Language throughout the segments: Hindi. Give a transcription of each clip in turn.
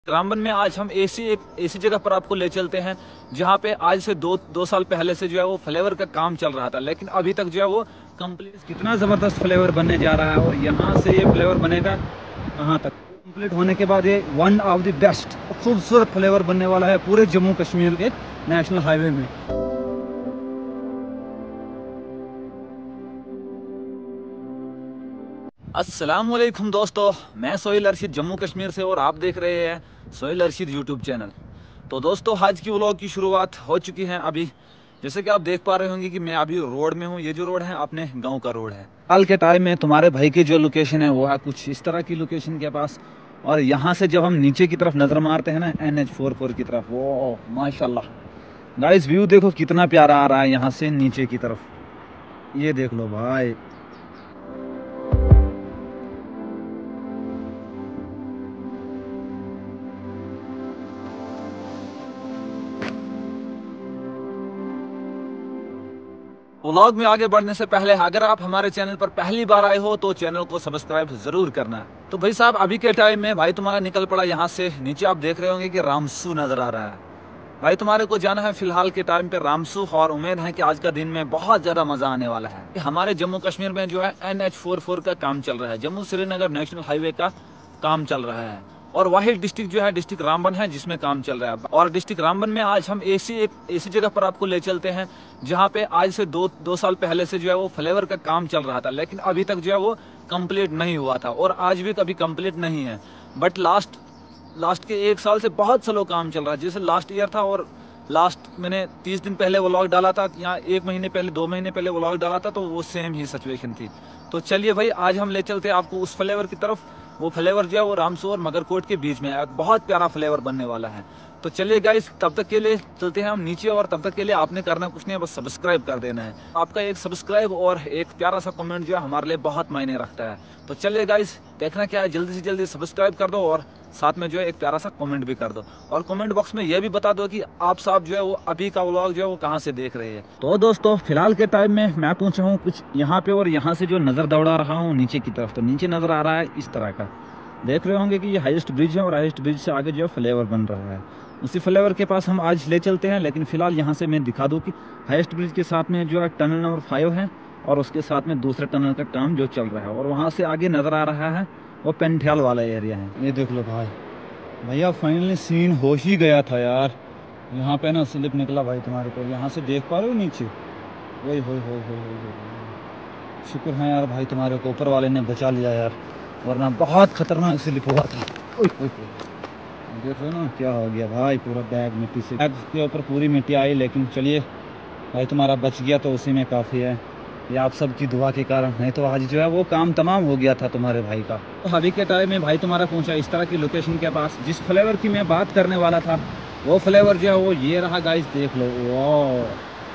रामबन में आज हम एक ऐसी जगह पर आपको ले चलते हैं जहाँ पे आज से दो साल पहले से जो है वो फ्लेवर का काम चल रहा था, लेकिन अभी तक जो है वो कंप्लीट। कितना ज़बरदस्त फ्लेवर बनने जा रहा है और यहाँ से ये फ्लेवर बनेगा कहाँ तक। कंप्लीट होने के बाद ये वन ऑफ द बेस्ट खूबसूरत फ्लेवर बनने वाला है पूरे जम्मू कश्मीर के नेशनल हाईवे में। अस्सलामुअलैकुम दोस्तों, मैं सोहेल अरशीद जम्मू कश्मीर से और आप देख रहे हैं सोहेल अरशीद यूट्यूब चैनल। तो दोस्तों आज की व्लॉग की शुरुआत हो चुकी है। अभी जैसे कि आप देख पा रहे होंगे कि मैं अभी रोड में हूँ। ये जो रोड है अपने गांव का रोड है। हाल के टाइम में तुम्हारे भाई की जो लोकेशन है वो है कुछ इस तरह की लोकेशन के पास, और यहाँ से जब हम नीचे की तरफ नज़र मारते हैं ना NH44 की तरफ, वो माशाल्लाह गाइस व्यू देखो कितना प्यारा आ रहा है यहाँ से नीचे की तरफ। ये देख लो भाई। व्लॉग में आगे बढ़ने से पहले अगर आप हमारे चैनल पर पहली बार आए हो तो चैनल को सब्सक्राइब जरूर करना। तो भाई साहब अभी के टाइम में भाई तुम्हारा निकल पड़ा यहाँ से नीचे। आप देख रहे होंगे कि रामसू नजर आ रहा है। भाई तुम्हारे को जाना है फिलहाल के टाइम पे रामसू, और उम्मीद है कि आज का दिन में बहुत ज्यादा मजा आने वाला है। हमारे जम्मू कश्मीर में जो है NH44 का काम चल रहा है, जम्मू श्रीनगर नेशनल हाईवे का काम चल रहा है। और वही डिस्ट्रिक्ट जो है डिस्ट्रिक्ट रामबन है जिसमें काम चल रहा है। और डिस्ट्रिक्ट रामबन में आज हम एक ऐसी जगह पर आपको ले चलते हैं जहाँ पे आज से दो साल पहले से जो है वो फ्लेवर का काम चल रहा था, लेकिन अभी तक जो है वो कंप्लीट नहीं हुआ था और आज भी कभी कंप्लीट नहीं है। बट लास्ट के एक साल से बहुत स्लो काम चल रहा है। जैसे लास्ट ईयर था और लास्ट मैंने 30 दिन पहले व्लॉग डाला था, यहाँ 1 महीने पहले 2 महीने पहले व्लॉग डाला था, तो वो सेम ही सिचुएशन थी। तो चलिए भाई आज हम ले चलते हैं आपको उस फ्लेवर की तरफ। वो फ्लेवर जो है वो रामसू और मगरकोट के बीच में है, बहुत प्यारा फ्लेवर बनने वाला है। तो चलिए गाइस तब तक के लिए चलते हैं हम नीचे, और तब तक के लिए आपने करना कुछ नहीं है, बस सब्सक्राइब कर देना है। आपका एक सब्सक्राइब और एक प्यारा सा कमेंट जो है हमारे लिए बहुत मायने रखता है। तो चलिए गाइस देखना क्या है, जल्दी से जल्दी सब्सक्राइब कर दो और साथ में जो है एक प्यारा सा कमेंट भी कर दो, और कमेंट बॉक्स में ये भी बता दो कि आप साहब जो है वो अभी का व्लॉग जो है वो कहाँ से देख रहे हैं। तो दोस्तों फिलहाल के टाइम में मैं पहुंचा हूँ कुछ यहाँ पे, और यहाँ से जो नज़र दौड़ा रहा हूँ नीचे की तरफ, तो नीचे नज़र आ रहा है इस तरह का। देख रहे होंगे कि ये हाईएस्ट ब्रिज है और हाईएस्ट ब्रिज से आगे जो है फ्लेवर बन रहा है। उसी फ्लेवर के पास हम आज ले चलते हैं, लेकिन फिलहाल यहाँ से मैं दिखा दूँ कि हाईएस्ट ब्रिज के साथ में जो है टनल नंबर 5 है, और उसके साथ में दूसरे टनल का काम जो चल रहा है, और वहाँ से आगे नज़र आ रहा है वो पेंठियाल वाला एरिया है। ये देख लो भाई, भैया फाइनली सीन हो ही गया था यार। यहाँ पे ना स्लिप निकला भाई तुम्हारे को, यहाँ से देख पा रहे हो नीचे। वही हो शुक्र है यार भाई तुम्हारे को ऊपर वाले ने बचा लिया यार, वरना बहुत खतरनाक स्लिप हुआ था। देखो ना क्या हो गया भाई, पूरा बैग मिट्टी से, बैग के ऊपर पूरी मिट्टी आई। लेकिन चलिए भाई तुम्हारा बच गया तो उसी में काफ़ी है, ये आप सबकी दुआ के कारण, नहीं तो आज जो है वो काम तमाम हो गया था तुम्हारे भाई का। तो अभी के टाइम में भाई तुम्हारा पहुंचा इस तरह की लोकेशन के पास। जिस फ्लेवर की मैं बात करने वाला था वो फ्लेवर जो है वो ये रहा गाइस, देख लो। वाह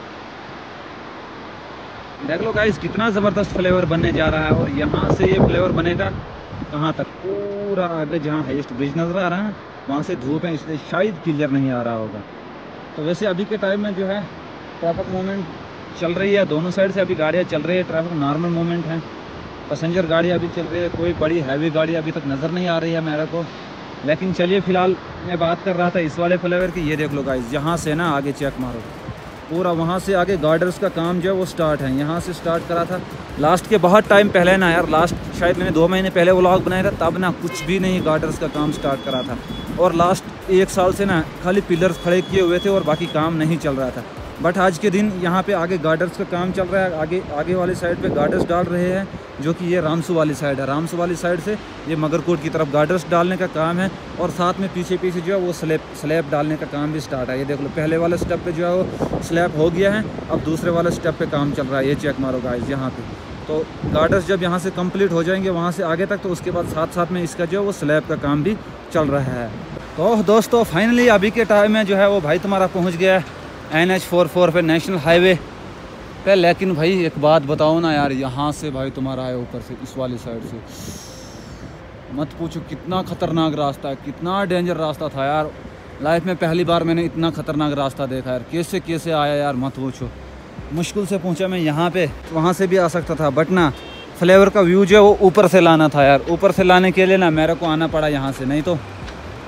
देख लो गाइस कितना ज़बरदस्त फ्लेवर बनने जा रहा है, और यहाँ से ये फ्लेवर बनेगा कहाँ तक, पूरा आगे जहाँ हाईएस्ट ब्रिज नज़र आ रहा है वहाँ से धूप है इसलिए शायद क्लियर नहीं आ रहा होगा। तो वैसे अभी के टाइम में जो है ट्रैफिक मूवमेंट चल रही है, दोनों साइड से अभी गाड़ियाँ चल रही है, ट्रैफिक नॉर्मल मूवमेंट है। पैसेंजर गाड़ी अभी चल रही है, कोई बड़ी हैवी गाड़ी अभी तक नज़र नहीं आ रही है मेरे को। लेकिन चलिए फिलहाल मैं बात कर रहा था इस वाले फ्लेवर की। ये देख लो गाइस, यहाँ से ना आगे चेक मारो, पूरा वहाँ से आगे गार्डर्स का काम जो है वो स्टार्ट है। यहाँ से स्टार्ट करा था लास्ट के बहुत टाइम पहले ना यार, लास्ट शायद मैंने 2 महीने पहले व्लॉग बनाया था, तब ना कुछ भी नहीं गार्डर्स का काम स्टार्ट करा था। और लास्ट 1 साल से ना खाली पिलर्स खड़े किए हुए थे और बाकी काम नहीं चल रहा था। बट आज के दिन यहाँ पे आगे गार्डर्स का काम चल रहा है। आगे वाली साइड पे गार्डर्स डाल रहे हैं, जो कि ये रामसू वाली साइड है। रामसू वाली साइड से ये मगरकोट की तरफ गार्डर्स डालने का काम है, और साथ में पीछे जो है वो स्लैब डालने का काम भी स्टार्ट है। ये देख लो पहले वाले स्टेप पे जो है वो स्लैब हो गया है, अब दूसरे वाले स्टेप पे काम चल रहा है। ये चेक मारो गाइस यहाँ पे। तो गार्डर्स जब यहाँ से कंप्लीट हो जाएंगे वहाँ से आगे तक, तो उसके बाद साथ में इसका जो है वो स्लैब का काम भी चल रहा है। तो दोस्तों फाइनली अभी के टाइम में जो है वो भाई तुम्हारा पहुँच गया है NH44 पे नेशनल हाईवे पे। लेकिन भाई एक बात बताओ ना यार, यहाँ से भाई तुम्हारा है ऊपर से इस वाली साइड से, मत पूछो कितना खतरनाक रास्ता है, कितना डेंजर रास्ता था यार। लाइफ में पहली बार मैंने इतना खतरनाक रास्ता देखा यार, कैसे आया यार मत पूछो। मुश्किल से पहुँचा मैं यहाँ पे, वहाँ से भी आ सकता था, बट ना फ्लेवर का व्यू जो है वो ऊपर से लाना था यार। ऊपर से लाने के लिए ना मेरे को आना पड़ा यहाँ से, नहीं तो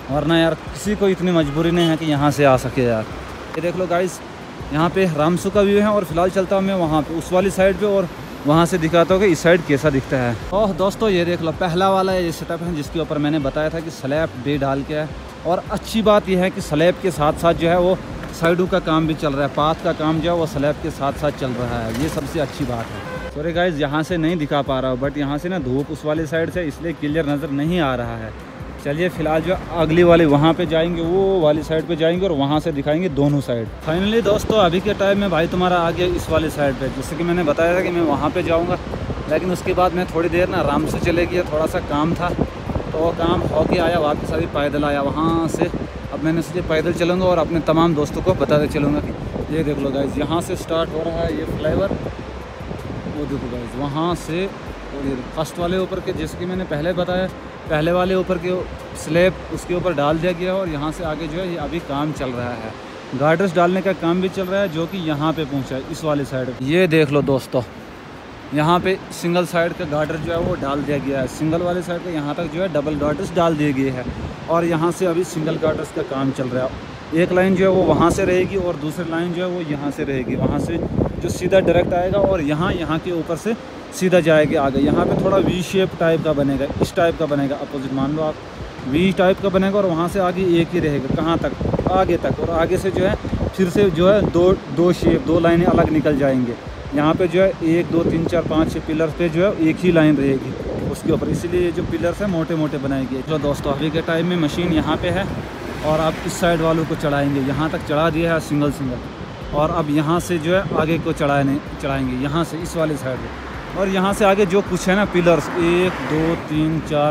वरना यार किसी को इतनी मजबूरी नहीं है कि यहाँ से आ सके यार। ये देख लो गाइस, यहाँ पे रामसू का व्यू है और फिलहाल चलता हूँ मैं वहाँ पे उस वाली साइड पे और वहाँ से दिखाता हूँ कि इस साइड कैसा दिखता है। ओह दोस्तों, ये देख लो पहला वाला ये सेटअप है जिसके ऊपर मैंने बताया था कि स्लैब डे डाल के है। और अच्छी बात यह है कि स्लैब के साथ साथ जो है वो साइडों का काम भी चल रहा है, पाथ का काम जो है वो स्लैब के साथ साथ चल रहा है। ये सबसे अच्छी बात है। सॉरी गाइस, यहाँ से नहीं दिखा पा रहा हूँ, बट यहाँ से ना धूप उस वाली साइड से इसलिए क्लियर नज़र नहीं आ रहा है। चलिए फिलहाल जो अगली वाली वहाँ पे जाएंगे, वो वाली साइड पे जाएंगे और वहाँ से दिखाएंगे दोनों साइड। फाइनली दोस्तों अभी के टाइम में भाई तुम्हारा आ गया इस वाली साइड पे, जैसे कि मैंने बताया था कि मैं वहाँ पे जाऊँगा, लेकिन उसके बाद मैं थोड़ी देर ना आराम से चले गया, थोड़ा सा काम था तो वो काम होके आया, वापस अभी पैदल आया वहाँ से। अब मैंने सोचा पैदल चलूँगा और अपने तमाम दोस्तों को बताते चलूँगा कि ये देख लो गाइस, यहाँ से स्टार्ट हो रहा है ये फ्लाईओवर, वो देखो गाइस वहाँ से। और ये फर्स्ट वाले ऊपर के, जैसे कि मैंने पहले बताया, पहले वाले ऊपर के स्लैब उसके ऊपर डाल दिया गया और यहाँ से आगे जो है ये अभी काम चल रहा है। गार्डर्स डालने का काम भी चल रहा है जो कि यहाँ पे पहुँचा है इस वाले साइड। ये देख लो दोस्तों, यहाँ पे सिंगल साइड का गार्डर जो है वो डाल दिया गया है, सिंगल वाले साइड पे यहाँ तक जो है डबल गार्डर्स डाल दिए गए हैं और यहाँ से अभी सिंगल गार्डर्स का काम चल रहा है। एक लाइन जो है वो वहाँ से रहेगी और दूसरी लाइन जो है वो यहाँ से रहेगी, वहाँ से जो सीधा डायरेक्ट आएगा और यहाँ के ऊपर से सीधा जाएगा आगे। यहाँ पे थोड़ा वी शेप टाइप का बनेगा, इस टाइप का बनेगा, अपोजिट मान लो आप वी टाइप का बनेगा और वहाँ से आगे एक ही रहेगा, कहाँ तक, आगे तक। और आगे से जो है फिर से जो है दो शेप, दो लाइनें अलग निकल जाएंगे। यहाँ पे जो है 1 2 3 4 5 6 पिलर पे जो है एक ही लाइन रहेगी उसके ऊपर, इसीलिए ये जो पिलर्स है मोटे मोटे बनाएंगे। चलो दोस्तों अभी के टाइम में मशीन यहाँ पे है और आप इस साइड वालों को चढ़ाएंगे, यहाँ तक चढ़ा दिया है सिंगल और अब यहाँ से जो है आगे को चढ़ाएंगे यहाँ से इस वाले साइड पे। और यहाँ से आगे जो कुछ है ना पिलर्स 1 2 3 4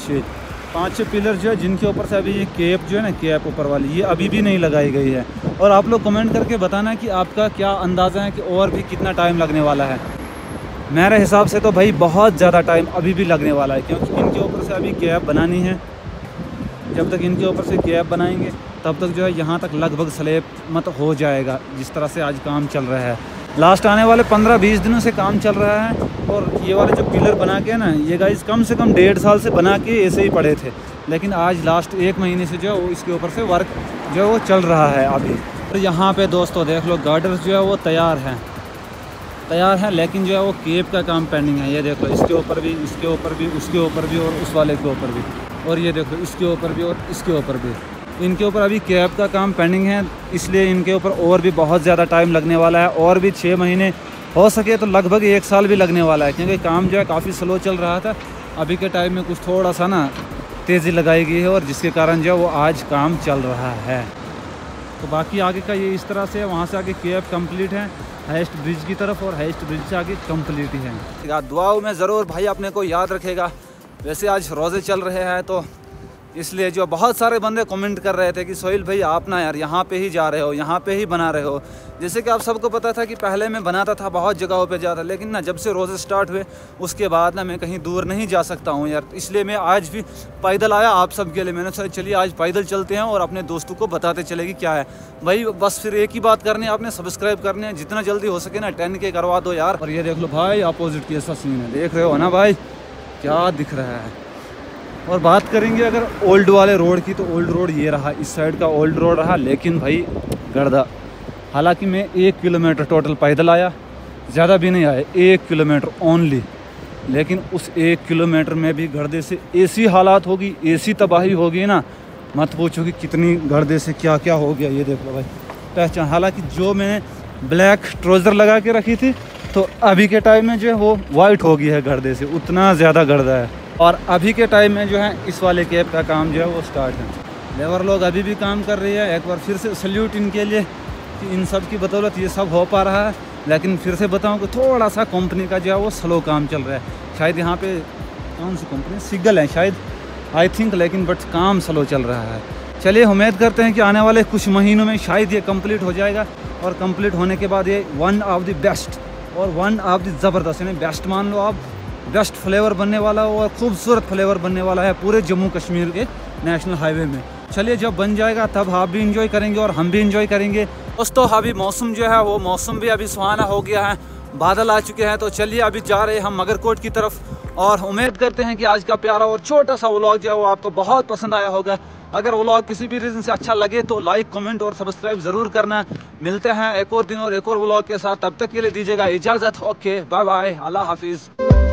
5 6 पिलर जो है जिनके ऊपर से अभी ये कैप जो है ना, कैप ऊपर वाली, ये अभी भी नहीं लगाई गई है। और आप लोग कमेंट करके बताना कि आपका क्या अंदाज़ा है कि और भी कितना टाइम लगने वाला है। मेरे हिसाब से तो भाई बहुत ज़्यादा टाइम अभी भी लगने वाला है, क्योंकि इनके ऊपर से अभी कैप बनानी है। जब तक इनके ऊपर से कैप बनाएंगे तब तक जो है यहाँ तक लगभग स्लैब मत हो जाएगा, जिस तरह से आज काम चल रहा है। लास्ट आने वाले 15-20 दिनों से काम चल रहा है। और ये वाले जो पिलर बना के ना, ये गाइस कम से कम 1.5 साल से बना के ऐसे ही पड़े थे, लेकिन आज लास्ट 1 महीने से जो है वो इसके ऊपर से वर्क जो है वो चल रहा है अभी। तो यहाँ पे दोस्तों देख लो गार्डर्स जो है वो तैयार हैं, लेकिन जो है वो केप का काम पेंडिंग है। ये देख लो इसके ऊपर भी, इसके ऊपर भी, उसके ऊपर भी और उस वाले के ऊपर भी, और ये देखो इसके ऊपर भी और इसके ऊपर भी। इनके ऊपर अभी कैप का काम पेंडिंग है, इसलिए इनके ऊपर और भी बहुत ज़्यादा टाइम लगने वाला है। और भी 6 महीने, हो सके तो लगभग 1 साल भी लगने वाला है, क्योंकि काम जो है काफ़ी स्लो चल रहा था। अभी के टाइम में कुछ थोड़ा सा ना तेज़ी लगाई गई है और जिसके कारण जो है वो आज काम चल रहा है। तो बाकी आगे का ये इस तरह से है, वहाँ से आगे कैप कंप्लीट है हाईएस्ट ब्रिज की तरफ, और हाईएस्ट ब्रिज से आगे कंप्लीट है। दुआओं में ज़रूर भाई अपने को याद रखेगा। वैसे आज रोज़े चल रहे हैं तो इसलिए जो बहुत सारे बंदे कमेंट कर रहे थे कि सोहेल भाई आप ना यार यहाँ पे ही जा रहे हो, यहाँ पे ही बना रहे हो। जैसे कि आप सबको पता था कि पहले मैं बनाता था, बहुत जगहों पे जाता, लेकिन ना जब से रोज़े स्टार्ट हुए उसके बाद ना मैं कहीं दूर नहीं जा सकता हूँ यार। इसलिए मैं आज भी पैदल आया आप सब के लिए। मैंने सोचा चलिए आज पैदल चलते हैं और अपने दोस्तों को बताते चलेगी क्या है भाई। बस फिर एक ही बात करनी है, आपने सब्सक्राइब करने हैं, जितना जल्दी हो सके ना 10K करवा दो यार। और ये देख लो भाई अपोजिट कैसा सीन है, देख रहे हो ना भाई क्या दिख रहा है। और बात करेंगे अगर ओल्ड वाले रोड की, तो ओल्ड रोड ये रहा, इस साइड का ओल्ड रोड रहा, लेकिन भाई गर्दा। हालांकि मैं 1 किलोमीटर टोटल पैदल आया, ज़्यादा भी नहीं आया, 1 किलोमीटर ओनली, लेकिन उस 1 किलोमीटर में भी गर्दे से ऐसी हालात होगी, ऐसी तबाही होगी ना, मत पूछो कि कितनी गर्दे से क्या क्या हो गया। ये देख लो भाई पहचान। हालांकि जो मैंने ब्लैक ट्राउज़र लगा के रखी थी, तो अभी के टाइम में जो है वो वाइट हो गई है गर्दे से, उतना ज़्यादा गर्दा है। और अभी के टाइम में जो है इस वाले कैप का काम जो है वो स्टार्ट है। लेबर लोग अभी भी काम कर रही है। एक बार फिर से सल्यूट इनके लिए कि इन सब की बदौलत ये सब हो पा रहा है। लेकिन फिर से बताऊं कि थोड़ा सा कंपनी का जो है वो स्लो काम चल रहा है। शायद यहाँ पे कौन सी कंपनी, सिग्गल है शायद, आई थिंक, लेकिन बट काम स्लो चल रहा है। चलिए उम्मीद करते हैं कि आने वाले कुछ महीनों में शायद ये कंप्लीट हो जाएगा, और कंप्लीट होने के बाद ये वन ऑफ द बेस्ट और वन ऑफ द ज़बरदस्त, यानी बेस्ट मान लो आप, बेस्ट फ्लेवर बनने वाला हो और खूबसूरत फ्लेवर बनने वाला है पूरे जम्मू कश्मीर के नेशनल हाईवे में। चलिए जब बन जाएगा तब आप भी इंजॉय करेंगे और हम भी इंजॉय करेंगे। दोस्तों अभी मौसम जो है वो मौसम भी अभी सुहाना हो गया है, बादल आ चुके हैं। तो चलिए अभी जा रहे हैं हम मगरकोट की तरफ, और उम्मीद करते हैं कि आज का प्यारा और छोटा सा व्लॉग जो है वो आपको बहुत पसंद आया होगा। अगर व्लॉग किसी भी रीजन से अच्छा लगे तो लाइक, कमेंट और सब्सक्राइब जरूर करना। मिलते हैं एक और दिन और एक और व्लॉग के साथ, तब तक के लिए दीजिएगा इजाजत। ओके, बाय बाय, अल्लाह हाफिज।